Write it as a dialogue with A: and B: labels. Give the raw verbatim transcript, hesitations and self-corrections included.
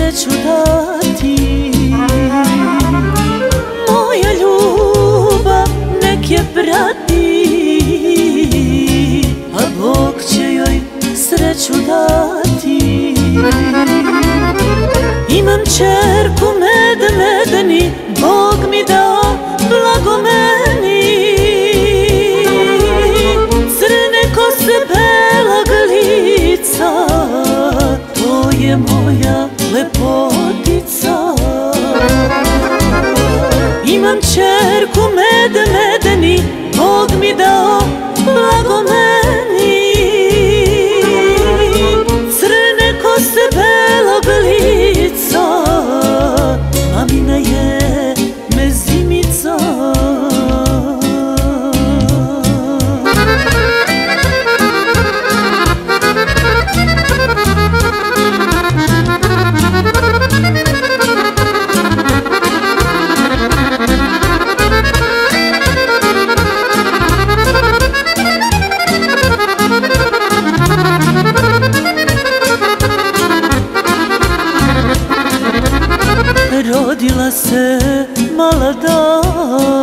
A: sreću dati. Moja ljubav nek je prati, a Bog će joj sreću dati. Imam čerku med medeni, Bog mi dao blago meni. Crne kose belog lica, to je moja lepotica. Imam čerku med medeni, Bog mi dao blago meni. Crne kose belog lica, mamina je mezimica. Rodila se mala dama,